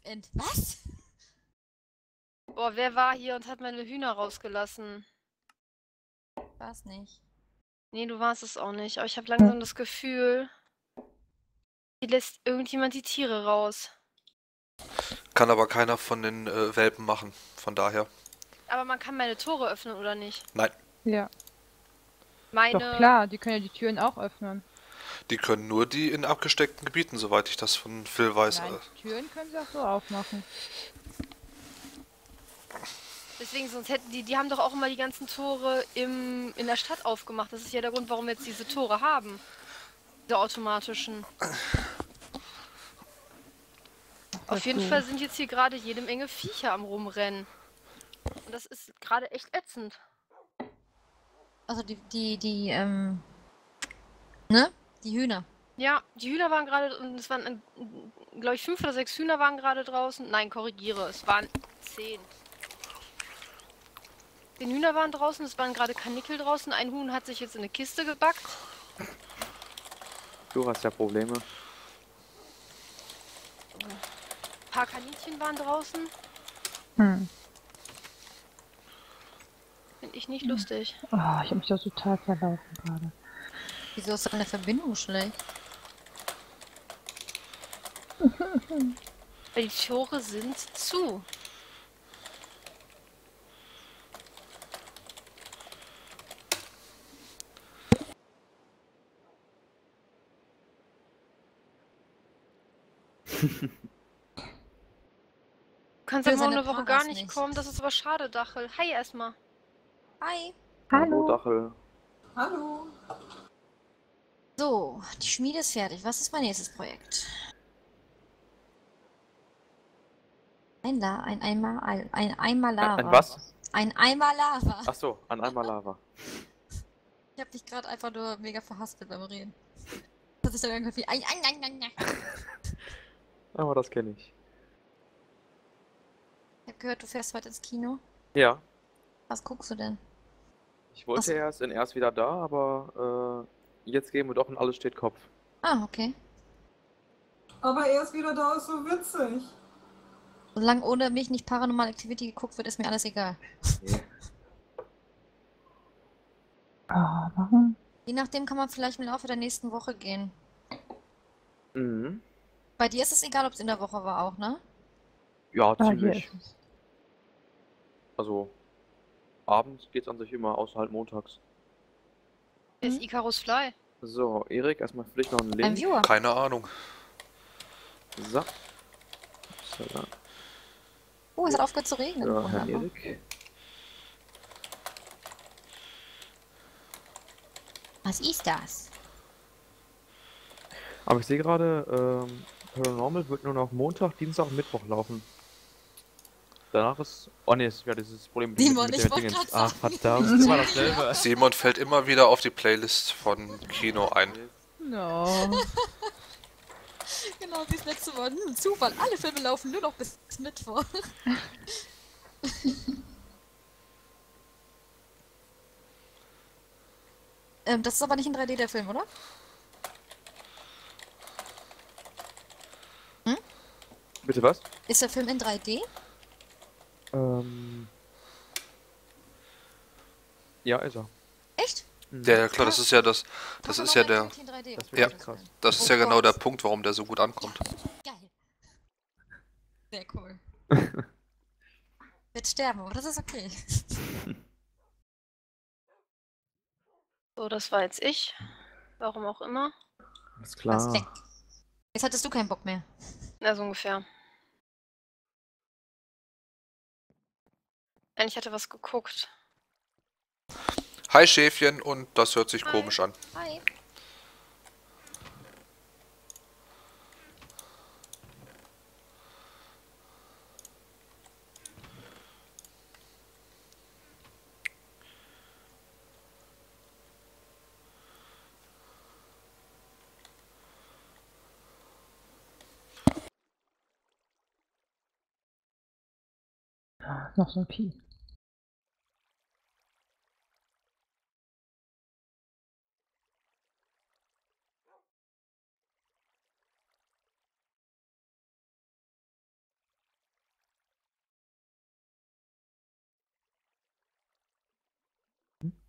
Was? Boah, wer war hier und hat meine Hühner rausgelassen? War's nicht. Nee, du warst es auch nicht. Aber ich habe langsam das Gefühl, hier lässt irgendjemand die Tiere raus. Kann aber keiner von den Welpen machen, von daher. Aber man kann meine Tore öffnen, oder nicht? Nein, Ja. Meine... Doch klar, die können ja die Türen auch öffnen. die können nur die in abgesteckten Gebieten, soweit ich das von Phil weiß. Nein, Türen können sie auch so aufmachen. Deswegen, sonst hätten die haben doch auch immer die ganzen Tore in der Stadt aufgemacht. Das ist ja der Grund, warum wir jetzt diese Tore haben. Diese automatischen. Auf jeden Fall sind jetzt hier gerade jede Menge Viecher am Rumrennen. Und das ist gerade echt ätzend. Also ne? Die Hühner. Ja, die Hühner waren gerade, und es waren, glaube ich, 5 oder 6 Hühner waren gerade draußen. Nein, korrigiere, es waren 10. 10 Hühner waren draußen, es waren gerade Karnickel draußen. Ein Huhn hat sich jetzt in eine Kiste gebackt. Du hast ja Probleme. Ein paar Kaninchen waren draußen. Hm. Finde ich nicht lustig. Oh, ich habe mich da total verlaufen gerade. Wieso ist deine Verbindung schlecht? Weil die Tore sind zu. Du kannst Für aber morgen seine eine Woche Paras gar nicht nicht. kommen, das ist aber schade, Dachel. Hi erstmal. Hi. Hallo, Dachel. Hallo. So, die Schmiede ist fertig. Was ist mein nächstes Projekt? Ein Eimer Lava. Ein was? Ein Eimer Lava. Ach so, ein Eimer Lava. Ich habe mich gerade einfach nur mega verhaspelt beim Reden. Das ist dann irgendwie Aber das kenne ich. Ich habe gehört, du fährst heute ins Kino. Ja, Was guckst du denn? ich wollte Ach so. erst wieder da, aber jetzt gehen wir doch in Alles steht Kopf. Ah, okay. Aber er ist wieder da, ist so witzig. Solange ohne mich nicht Paranormal Activity geguckt wird, ist mir alles egal. Nee. Oh, warum? Je nachdem kann man vielleicht im Laufe der nächsten Woche gehen. Mhm. Bei dir ist es egal, ob es in der Woche war auch, ne? Ja, Ah, hier ziemlich. ist es. Also, abends geht's an sich immer, außer halt montags. Wer ist Icarus Fly? So, Erik, erstmal für dich noch einen Ein Link. Viewer. keine Ahnung. So. Upsala. Oh, es hat aufgehört zu regnen. Für Herrn Wunderbar. Erik. Was ist das? Aber ich sehe gerade, Paranormal wird nur noch Montag, Dienstag und Mittwoch laufen. Danach ist. Oh ne, ist ja dieses Problem mit Simon, mit ich der wollte Dingens. grad Ah, sagen. verdammt. Das war dasselbe. Simon fällt immer wieder auf die Playlist von Kino ein. No. Genau wie das letzte Mal. Zufall. Alle Filme laufen nur noch bis Mittwoch. Das ist aber nicht in 3D der Film, oder? Bitte was? Ist der Film in 3D? Ja, ist er. Echt? Ja, ja, klar, das ist ja das ist ja der, Activity in 3D. Das Okay, wäre Ja. krass. das ist Oh ja genau der Gott. Punkt, warum der so gut ankommt. Geil. Sehr cool. Wird sterben, aber das ist okay. So, das war jetzt ich. Warum auch immer. Alles Was weg. klar. Jetzt hattest du keinen Bock mehr. Na, so ungefähr. Ich hatte was geguckt. Hi Schäfchen, und das hört sich Hi. komisch an. Hi. Noch so ein Pi.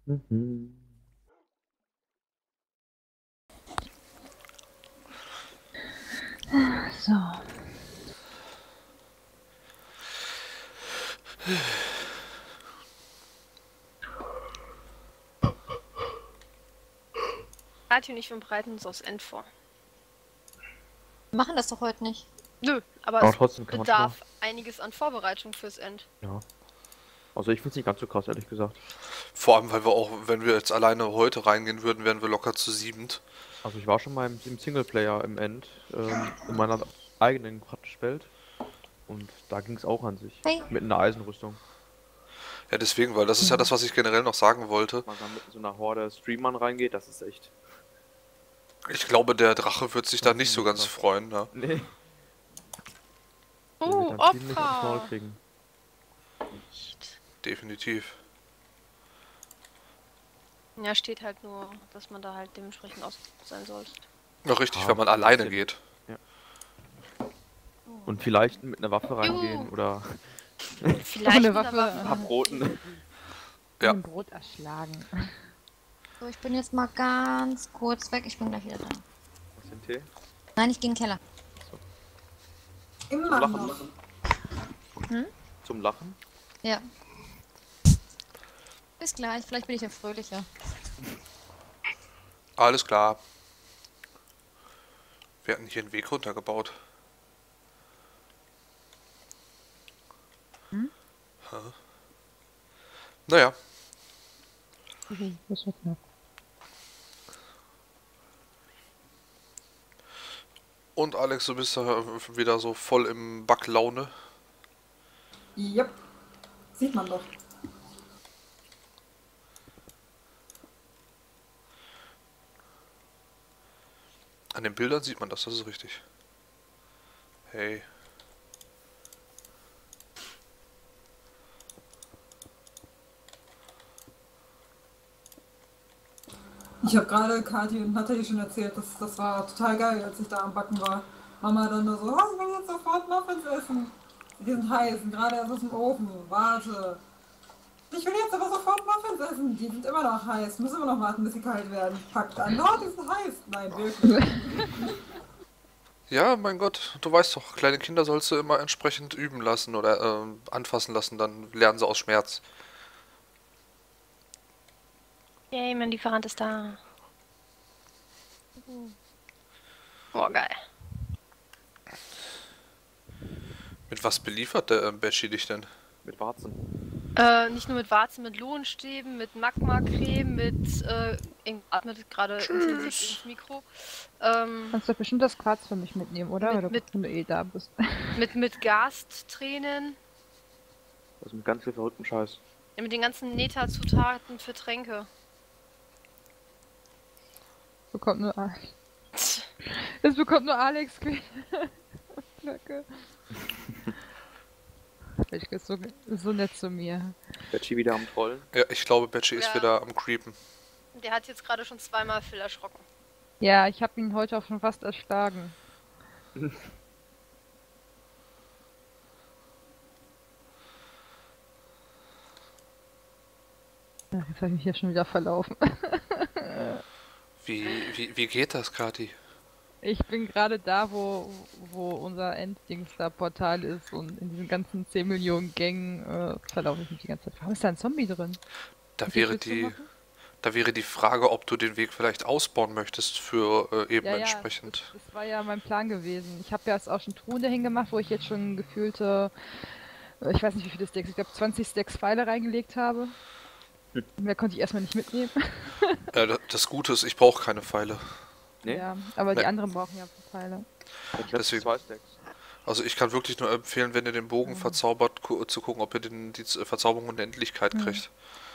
Mhm. So. Radio und ich, wir bereiten uns aufs End vor. Wir machen das doch heute nicht. Nö, aber Aber es trotzdem kann man bedarf einiges an Vorbereitung fürs End. Ja. Also ich finde es nicht ganz so krass, ehrlich gesagt. Vor allem, weil wir auch, wenn wir jetzt alleine heute reingehen würden, wären wir locker zu 7. Also ich war schon mal im Singleplayer im End, in meiner eigenen praktisch Welt. Und da ging es auch an sich. Hey. Mit einer Eisenrüstung. Ja, deswegen, weil das ist ja das, was ich generell noch sagen wollte. Wenn man dann mit so einer Horde Streamern reingeht, das ist echt... Ich glaube, der Drache wird sich da nicht so ganz freuen. Ne? Nee. Der Oh, wird dann ziemlich aufs Maul Opfer! kriegen. Nicht. Definitiv. Ja, steht halt nur, dass man da halt dementsprechend aus sein sollte. Ja, richtig, Ah, wenn man alleine bisschen. geht. Und vielleicht mit einer Waffe reingehen Juhu. oder Vielleicht eine mit einer Waffe. ein paar Broten. Ja. Ein Brot erschlagen. So, ich bin jetzt mal ganz kurz weg. Ich bin gleich wieder da. Was den Tee? Nein, ich gehe in den Keller. Immer Lachen. noch. Zum Lachen? Ja. Bis gleich. Vielleicht bin ich ja fröhlicher. Alles klar. Wir hatten hier einen Weg runtergebaut. Hä? Naja, Das wird knapp. und Alex, du bist ja wieder so voll im Backlaune. Yep. Sieht man doch. An den Bildern sieht man das ist richtig. Hey. Ich habe gerade Kathi und Nathalie schon erzählt, das war total geil, als ich da am Backen war. Mama dann nur so, oh, ich will jetzt sofort Muffins essen. Die sind heiß, sind gerade erst aus dem Ofen. Warte. Ich will jetzt aber sofort Muffins essen. Die sind immer noch heiß. Müssen wir noch warten, bis sie kalt werden. Packt an. Oh, die sind heiß. Nein, wirklich. Ja, mein Gott, du weißt doch, kleine Kinder sollst du immer entsprechend üben lassen oder anfassen lassen, dann lernen sie aus Schmerz. Yay, mein Lieferant ist da. Oh, geil. Mit was beliefert der Betschi dich denn? Mit Warzen. Nicht nur mit Warzen, mit Lohenstäben, mit Magma-Creme, mit, atmet gerade intensiv ins Mikro. Kannst du bestimmt das Quarz für mich mitnehmen, oder? Mit- Oder mit- wenn du eh da bist. mit Gastränen, Also mit ganz viel verrücktem Scheiß. mit den ganzen Neta-Zutaten für Tränke. Bekommt nur Alex. Das bekommt nur Alex. Danke. Ich ist so nett zu mir. Betschi wieder am Trollen. Ja, ich glaube, Betschi ist Ja. wieder am Creepen. Der hat jetzt gerade schon zweimal Phil erschrocken. Ja, ich habe ihn heute auch schon fast erschlagen. Ja, jetzt habe ich mich hier schon wieder verlaufen. Wie geht das, Kathi? Ich bin gerade da, wo unser Enddings da Portal ist und in diesen ganzen 10 Millionen Gängen verlaufe ich mich die ganze Zeit. Warum ist da ein Zombie drin? Da Und wäre willst du die, machen? da wäre die Frage, ob du den Weg vielleicht ausbauen möchtest für eben Ja, entsprechend. das war ja mein Plan gewesen. Ich habe ja jetzt auch schon Truhen dahin gemacht, wo ich jetzt schon gefühlte, ich weiß nicht wie viele Stacks, ich glaube 20 Stacks Pfeile reingelegt habe. Mehr konnte ich erstmal nicht mitnehmen. Das Gute ist, ich brauche keine Pfeile. Nee? Ja, aber die Nee. anderen brauchen ja Pfeile. Ich hab Deswegen- 2 Stacks. Also ich kann wirklich nur empfehlen, wenn ihr den Bogen verzaubert, zu gucken, ob ihr die Verzauberung Unendlichkeit kriegt.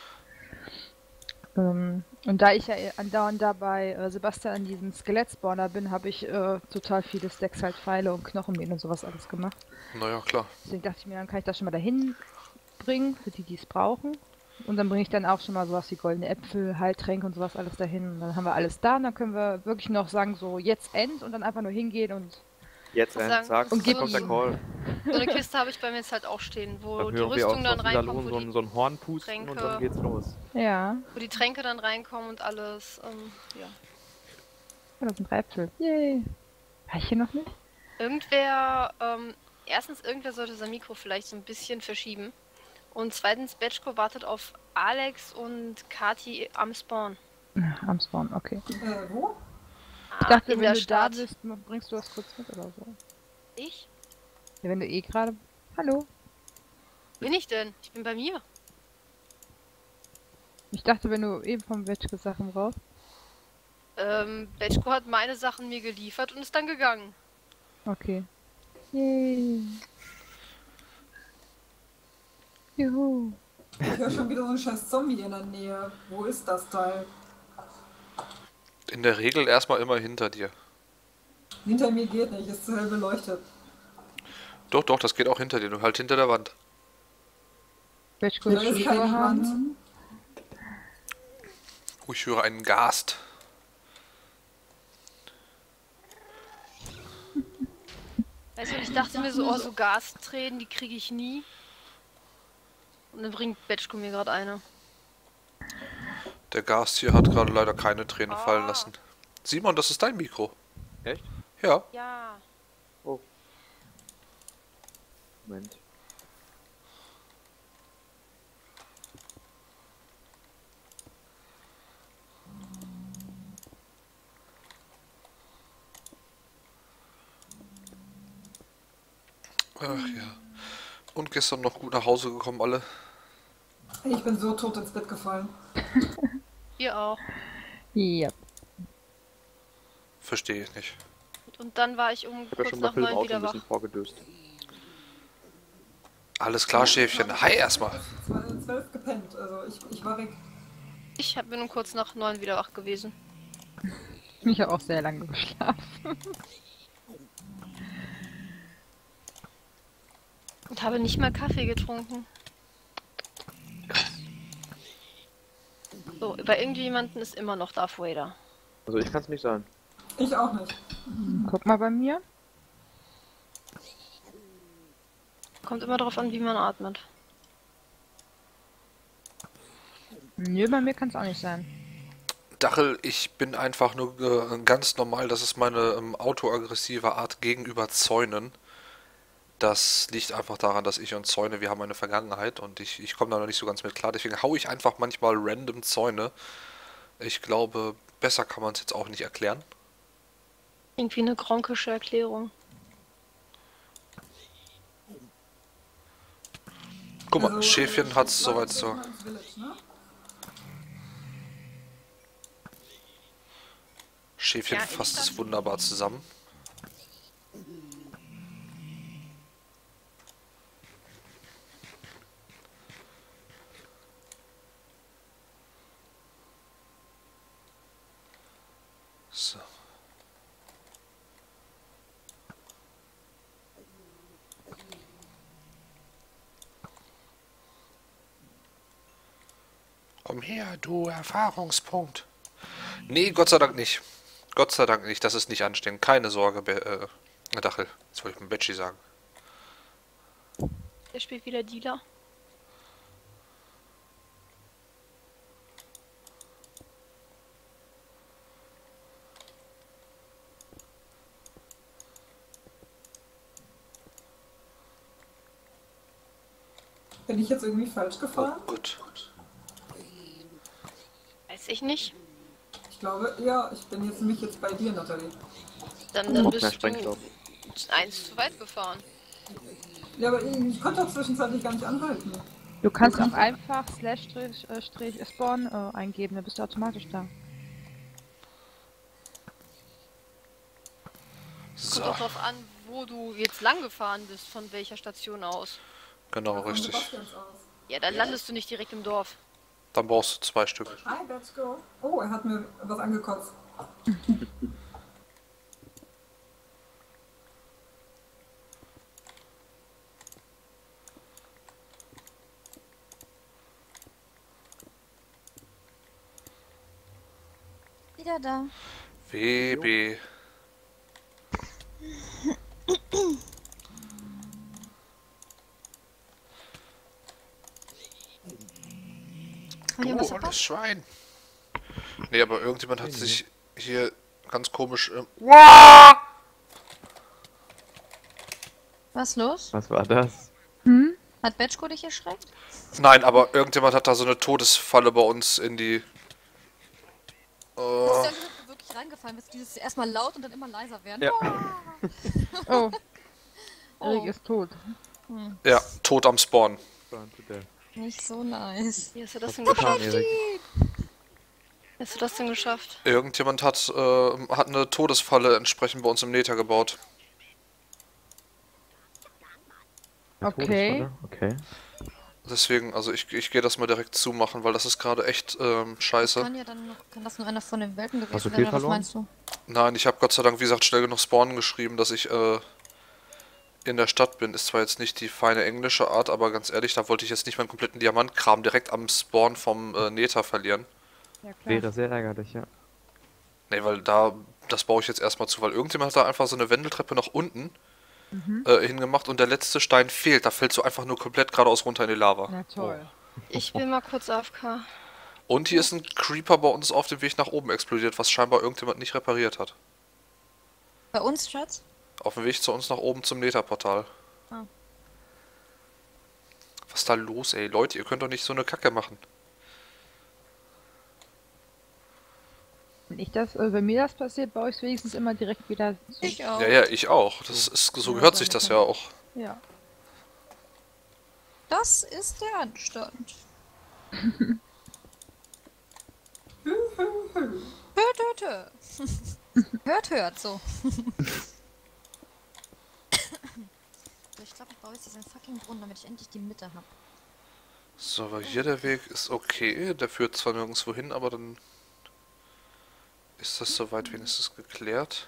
Und da ich ja andauernd dabei Sebastian an diesem Skelettspawner bin, habe ich total viele Stacks halt Pfeile und Knochenmehl und sowas alles gemacht. Naja, klar. Deswegen dachte ich mir, dann kann ich das schon mal dahin bringen, für die, die es brauchen. Und dann bringe ich dann auch schon mal sowas wie goldene Äpfel, Heiltränke und sowas alles dahin. Und dann haben wir alles da und dann können wir wirklich noch sagen, so jetzt End und dann einfach nur hingehen und Jetzt Was ein sagen? Zack, Und und gib kommt der ihm. Call. So eine Kiste habe ich bei mir jetzt halt auch stehen, wo Dann die hören wir Rüstung dann aus reinkommt, Salon so ein Horn pusten und dann geht's los. Ja. wo die Tränke dann reinkommen und alles. Ja. Oh, das sind 3 Äpfel. Yay. War ich hier noch nicht? Irgendwer, irgendwer sollte sein Mikro vielleicht so ein bisschen verschieben. Und zweitens, Betschko wartet auf Alex und Kati am Spawn. Am Spawn, okay. Wo? Ich dachte, in wenn der du Stadt. da bist, bringst du was kurz mit oder so. Ich? Ja, wenn du eh gerade... Hallo? Bin ich denn? Ich bin bei mir. Ich dachte, wenn du eben vom Wetschke Sachen brauchst. Betschko hat meine Sachen mir geliefert und ist dann gegangen. Okay. Yay. Juhu. Ich höre schon wieder so einen scheiß Zombie in der Nähe. Wo ist das Teil? In der Regel erstmal immer hinter dir. Hinter mir geht nicht, ist zu hell beleuchtet. Doch, doch, das geht auch hinter dir, nur halt hinter der Wand. Wetschke Da ist keine Wand. Oh, ich höre einen Gast. Weißt du, ich dachte mir so, oh, so Gastränen, die kriege ich nie. Und dann bringt Betschko mir gerade eine. Der Gast hier hat gerade leider keine Tränen Ah. fallen lassen. Simon, das ist dein Mikro. Echt? Ja. Ja. Moment. Ach ja. Und gestern noch gut nach Hause gekommen, alle. Ich bin so tot ins Bett gefallen. Ihr auch. Ja. Verstehe ich nicht. Und dann war ich um Ich hab ja kurz schon bei nach Phil im 9 Auto ein wieder wach. bisschen vorgedöst. Alles klar, Schäfchen. Hi erstmal. 12 gepennt, also ich war weg. Bin um kurz nach 9 wieder wach gewesen. Ich habe auch sehr lange geschlafen. Und habe nicht mal Kaffee getrunken. So, bei irgendjemanden ist immer noch Darth Vader. Also ich kann es nicht sein. Ich auch nicht. Guck mal bei mir. Kommt immer darauf an, wie man atmet. Nö, bei mir kann es auch nicht sein. Dachel, ich bin einfach nur ganz normal. Das ist meine autoaggressive Art gegenüber Zäunen. Das liegt einfach daran, dass ich und Zäune, wir haben eine Vergangenheit und ich komme da noch nicht so ganz mit klar. Deswegen haue ich einfach manchmal random Zäune. Ich glaube, besser kann man es jetzt auch nicht erklären. Irgendwie eine gronkische Erklärung. Guck mal, Also, Schäfchen hat es ich soweit war so. jetzt mal ins Village, ne? Schäfchen Ja, fasst ich es wunderbar zusammen. So. Komm her, du Erfahrungspunkt. Nee, Gott sei Dank nicht. Gott sei Dank nicht, das ist nicht anstrengend. Keine Sorge, Dachel. Jetzt wollte ich mit Betschi sagen. Der spielt wieder Dealer. Bin ich jetzt irgendwie falsch Oh, gefahren? gut. Weiß ich nicht. Ich glaube, ja, ich bin jetzt nämlich jetzt bei dir, Nathalie. Dann Mehr bist du Sprengstoff. eins zu weit gefahren. Ja, aber ich konnte auch zwischenzeitlich gar nicht anhalten. Du kannst auch einfach /spawn eingeben, dann bist du automatisch da. Kommt So, auch darauf an, wo du jetzt lang gefahren bist, von welcher Station aus. genau, Von richtig. Sebastians aus. Ja, dann landest du nicht direkt im Dorf. Dann brauchst du 2 Stück. Hi, let's go. Oh, er hat mir was angekotzt. Wieder da. WB. Kann hier Du, was olles verpasst? Schwein. Nee, aber irgendjemand hat Nee, nee. sich hier ganz komisch... Wow! Was los? Was war das? Hm? Hat Betschko dich erschreckt? Nein, aber irgendjemand hat da so eine Todesfalle bei uns in die... Das Oh, ist ja, als ob du wirklich reingefallen bist. Dieses erstmal laut und dann immer leiser werden. Ja. Oh, Oh, Erik ist tot. ja, tot am Spawn. Burn to death. nicht so nice. Wie hast du das Was denn getan, geschafft? Erik? Wie hast du das denn geschafft? Irgendjemand hat eine Todesfalle entsprechend bei uns im Nether gebaut. Okay. Todesfalle? Okay. Deswegen, also ich gehe das mal direkt zumachen, weil das ist gerade echt scheiße. Kann das nur einer von den Welten Hast du gewesen viel sein, oder was verloren? meinst du? Nein, ich habe Gott sei Dank, wie gesagt, schnell genug spawnen geschrieben, dass ich in der Stadt bin. Ist zwar jetzt nicht die feine englische Art, aber ganz ehrlich, da wollte ich jetzt nicht meinen kompletten Diamantkram direkt am Spawn vom Nether verlieren. Ja, klar. Wäre sehr ärgerlich, ja. Nee, weil das baue ich jetzt erstmal zu, weil irgendjemand hat da einfach so eine Wendeltreppe nach unten hingemacht und der letzte Stein fehlt. Da fällst du einfach nur komplett geradeaus runter in die Lava. Na toll. Ich bin mal kurz AFK. Und hier ist ein Creeper bei uns auf dem Weg nach oben explodiert, was scheinbar irgendjemand nicht repariert hat. Bei uns, Schatz? Auf dem Weg zu uns nach oben zum Nether-Portal. Ah. Was ist da los, ey? Leute, ihr könnt doch nicht so eine Kacke machen. Wenn mir das passiert, baue ich es wenigstens immer direkt wieder zu. Ich auch. Ja, ja, ich auch. So Ja, gehört sich damit das kann- ja auch. Ja. Das ist der Anstand. Hört, hört, hört. Hört, hört, so. Ich glaube, ich baue jetzt diesen fucking Brunnen, damit ich endlich die Mitte habe. So, aber hier der Weg ist okay. Der führt zwar nirgendwo hin, aber dann ist das soweit wenigstens geklärt.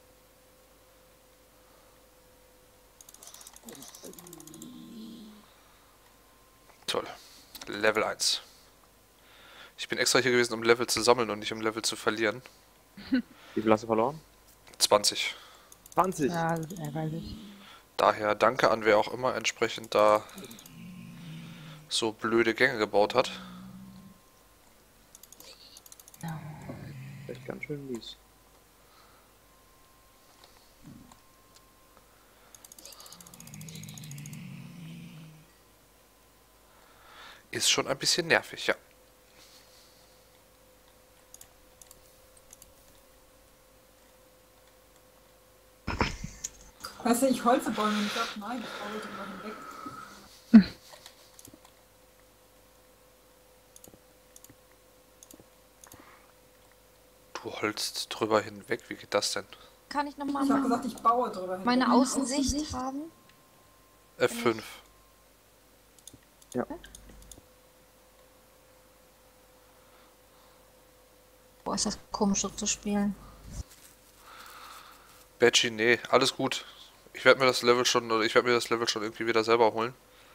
Toll. Level 1. Ich bin extra hier gewesen, um Level zu sammeln und nicht um Level zu verlieren. Wie viel hast du verloren? 20. 20! Ja, das ist ärgerlich. Daher danke an wer auch immer entsprechend da so blöde Gänge gebaut hat. Echt ganz schön mies. Ist schon ein bisschen nervig, ja. Weißt du, ich holze Bäume nicht ab. Nein, ich baue drüber hinweg. Du holst drüber hinweg, wie geht das denn? Kann ich nochmal Ich habe gesagt, ich baue drüber hinweg. meine Außensicht haben? F5. Ja. Boah, ist das komisch so zu spielen. Badgie, nee, alles gut. Ich werde mir das Level schon irgendwie wieder selber holen.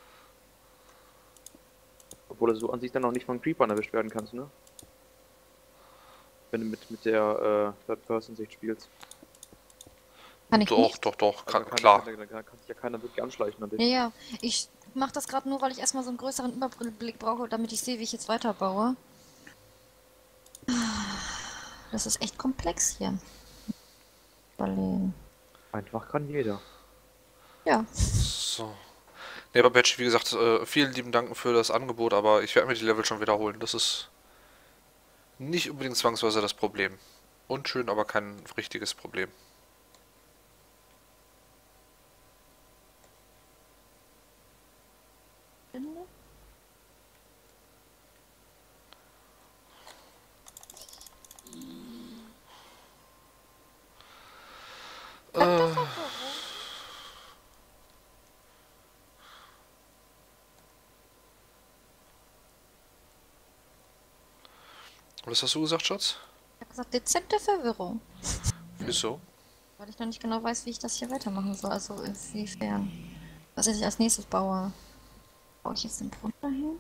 Obwohl du so an sich dann noch nicht von Creepern erwischt werden kannst, ne? Wenn du mit der Third-Person-Sicht spielst. Kann ich nicht? Doch, Also klar. Da kann sich ja keiner wirklich anschleichen an dich. Ja, ja. Ich mache das gerade nur, weil ich erstmal so einen größeren Überblick brauche, damit ich sehe, wie ich jetzt weiterbaue. Das ist echt komplex hier. Überlegen. Einfach kann jeder. Ja. So. Nee, aber Badgie, wie gesagt, vielen lieben Dank für das Angebot, aber ich werde mir die Level schon wiederholen. Das ist nicht unbedingt zwangsweise das Problem. Unschön, aber kein richtiges Problem. Was hast du gesagt, Schatz? Ich habe gesagt, dezente Verwirrung. Wieso? Weil ich noch nicht genau weiß, wie ich das hier weitermachen soll. Also inwiefern. Was ich als nächstes baue. Baue ich jetzt den Brunnen dahin?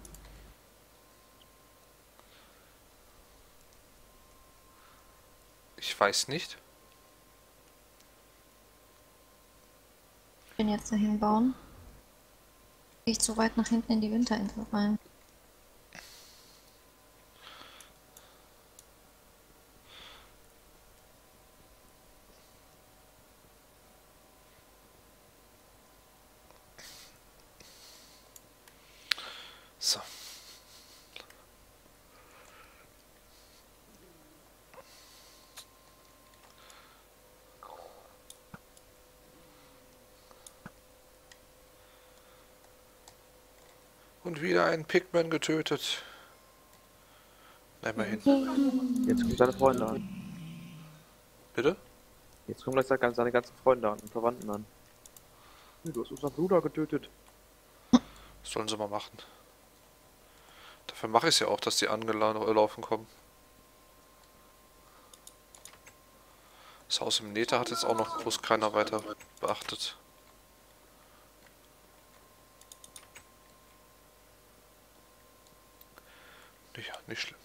Ich weiß nicht. Ich bin jetzt dahin bauen. Gehe ich zu weit nach hinten in die Winterinsel rein. Und wieder einen Pigman getötet. Na, immerhin. Jetzt kommen seine Freunde an. Bitte? Jetzt kommen gleich seine ganzen Freunde an und Verwandten an. Hey, du hast unseren Bruder getötet. Sollen sie mal machen. Dafür mache ich es ja auch, dass die angelaufen kommen. Das Haus im Nether hat jetzt auch noch groß keiner weiter beachtet. Ja, nicht schlimm.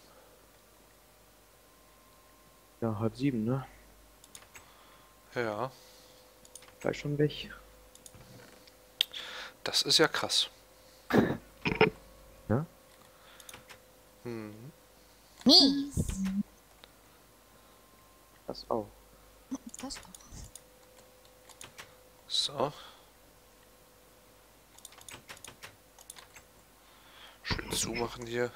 Ja, 6:30, ne? Ja, Gleich schon weg. das ist ja krass. Ja? Hm. Mies. Das auch. Das auch. So. Schön zumachen hier.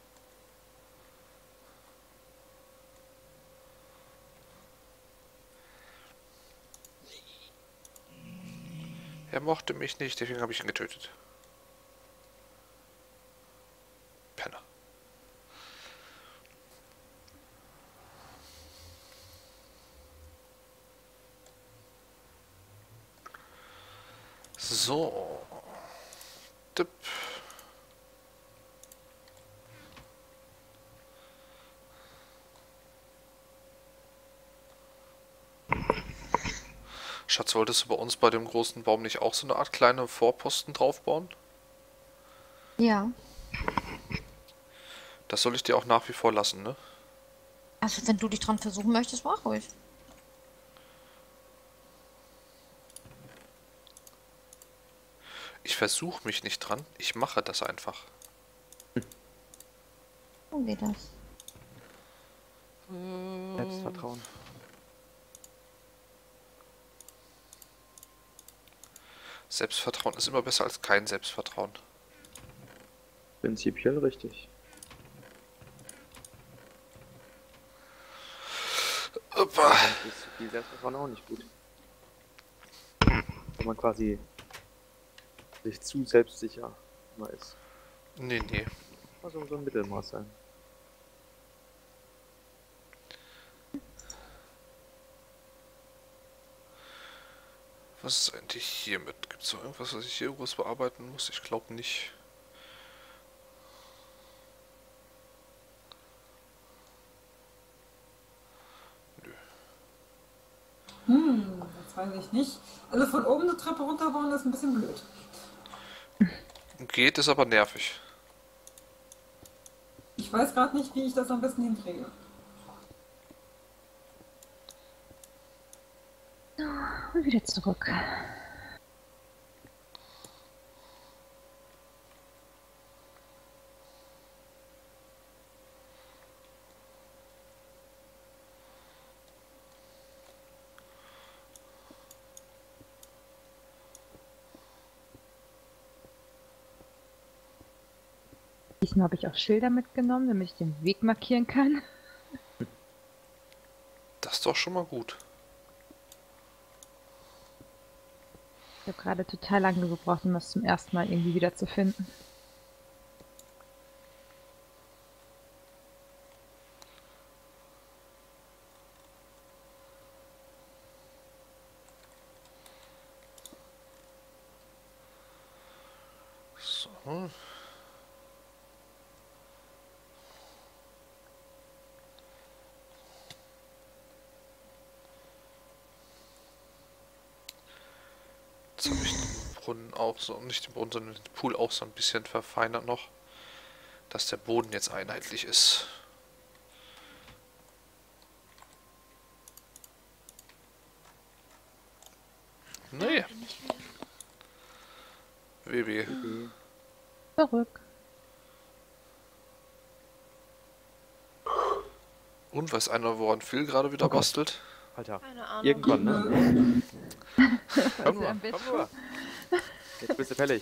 Er mochte mich nicht, deswegen habe ich ihn getötet. Penner. So. Tipp. Schatz, wolltest du bei uns bei dem großen Baum nicht auch so eine Art kleine Vorposten draufbauen? Ja. Das soll ich dir auch nach wie vor lassen, ne? Also wenn du dich dran versuchen möchtest, mach ruhig. Ich versuche mich nicht dran, ich mache das einfach. So geht das. Selbstvertrauen. Selbstvertrauen ist immer besser als kein Selbstvertrauen. Prinzipiell richtig. Opa. Das ist zu viel Selbstvertrauen auch nicht gut. Wenn man quasi sich zu selbstsicher immer ist. Nee, nee. Also so ein Mittelmaß sein. Was ist eigentlich hiermit? Gibt es noch irgendwas, was ich hier groß bearbeiten muss? Ich glaube nicht. Das weiß ich nicht. Also von oben eine Treppe runterbauen ist ein bisschen blöd. Geht, ist aber nervig. Ich weiß gerade nicht, wie ich das am besten hinkriege. Und wieder zurück. Diesmal habe ich auch Schilder mitgenommen, damit ich den Weg markieren kann. Das ist doch schon mal gut. Ich habe gerade total lange gebraucht, um das zum ersten Mal irgendwie wieder zu finden. So. Jetzt habe ich den Brunnen auch so, nicht den Brunnen, sondern den Pool auch so ein bisschen verfeinert noch, dass der Boden jetzt einheitlich ist. Naja. WB. Zurück. Und weiß einer, woran Phil gerade wieder bastelt? Alter, Keine Ahnung. irgendwann, ne? Komm Also mal. am besten- Komm rüber. Jetzt bist du fällig.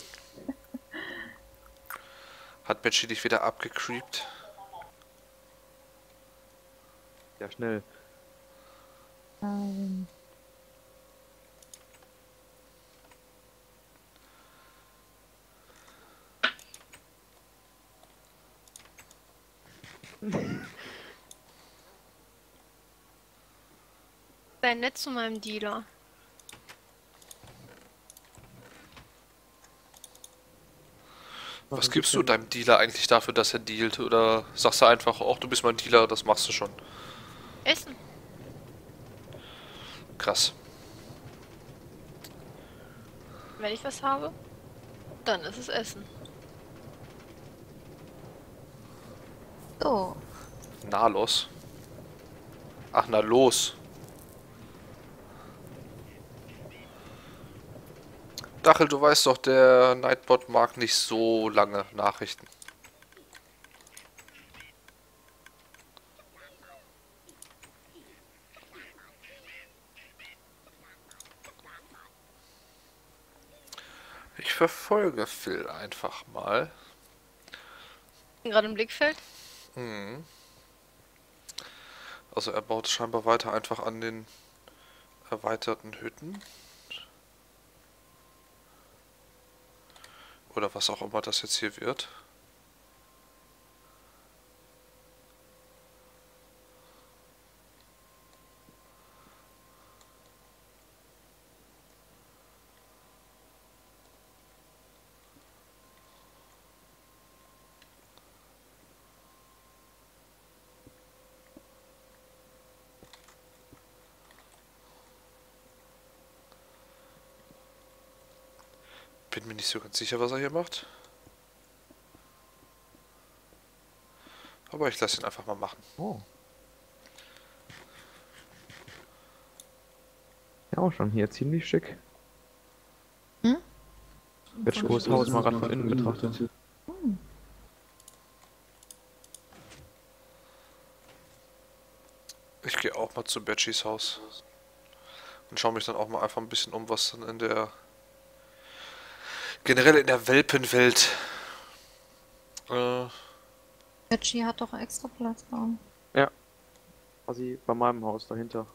Hat Betschi dich wieder abgecreept? Ja, schnell. Ähm, Sei nett zu meinem Dealer. Was gibst du deinem Dealer eigentlich dafür, dass er dealt? Oder sagst du einfach, auch du bist mein Dealer, das machst du schon? Essen. Krass. Wenn ich was habe, dann ist es Essen. So. Na los. Ach, na los. Dachel, du weißt doch, der Nightbot mag nicht so lange Nachrichten. Ich verfolge Phil einfach mal. Bin gerade im Blickfeld. Hm. Also er baut scheinbar weiter einfach an den erweiterten Hütten. Oder was auch immer das jetzt hier wird. Bin mir nicht so ganz sicher, was er hier macht. Aber ich lasse ihn einfach mal machen. Oh. Ja, auch schon hier ziemlich schick. Hm? Betschkos Haus mal gerade von innen betrachtet. Ich gehe auch mal zu Betschis Haus. Und schaue mich dann auch mal einfach ein bisschen um, was dann in der... generell in der Welpenwelt... Reggie hat doch extra Platz bauen. Quasi bei meinem Haus dahinter.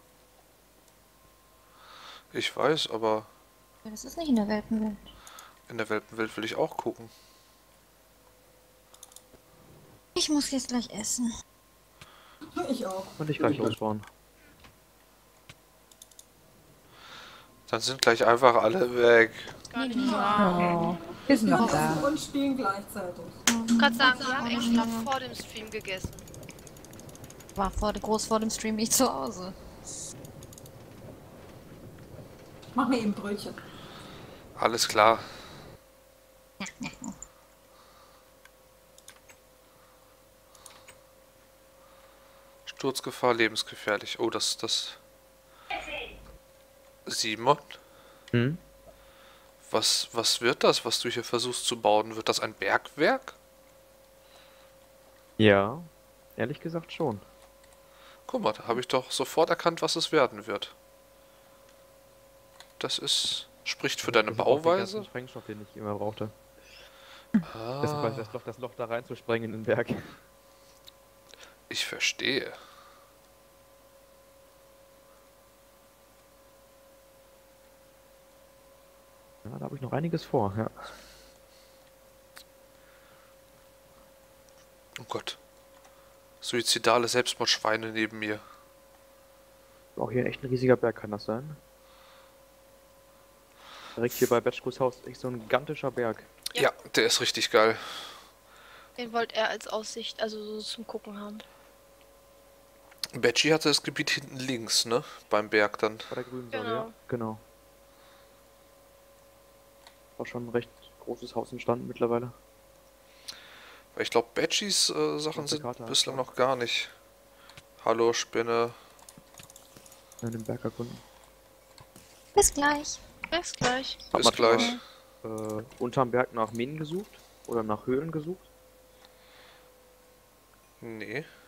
ich weiß, aber Ja, das ist nicht in der Weltenwelt. in der Welpenwelt will ich auch gucken. Ich muss jetzt gleich essen. Ich auch. Und ich gleich losfahren. Dann sind gleich einfach alle weg. Gar nicht Nee. wahr. Oh, wir sind noch da. Kochen und spielen gleichzeitig. Ich kann gerade sagen, wir haben extra vor dem Stream gegessen. War groß vor dem Stream nicht zu Hause. Mach mir eben Brötchen. Alles klar. Sturzgefahr, lebensgefährlich. Oh, das... Simon? Hm? Was wird das, was du hier versuchst zu bauen? Wird das ein Bergwerk? Ja, ehrlich gesagt schon. Guck mal, da habe ich doch sofort erkannt, was es werden wird. Spricht für deine Das ist auch den Bauweise. ganzen Sprengstoff, den ich immer brauchte. Deshalb war Ah, das Loch da reinzusprengen in den Berg. ich verstehe. Ja, da habe ich noch einiges vor, ja. Oh Gott. Suizidale Selbstmordschweine neben mir. Auch hier echt ein riesiger Berg kann das sein. Direkt hier bei Betschkos Haus echt so ein gigantischer Berg. Ja. Ja, der ist richtig geil. Den wollte er als Aussicht, also so zum Gucken haben. Betchy hatte das Gebiet hinten links, ne? Beim Berg dann. Bei der grünen Säule, Genau. ja. Genau. War schon ein recht großes Haus entstanden mittlerweile. Weil ich glaube, Betchys Sachen Auf der sind Karte bislang anschauen. noch gar nicht. Hallo, Spinne. In den Berg erkunden. Bis gleich. Bis gleich. Hat Bis man schon gleich. mal, unterm Berg nach Minen gesucht? Oder nach Höhlen gesucht? Nee.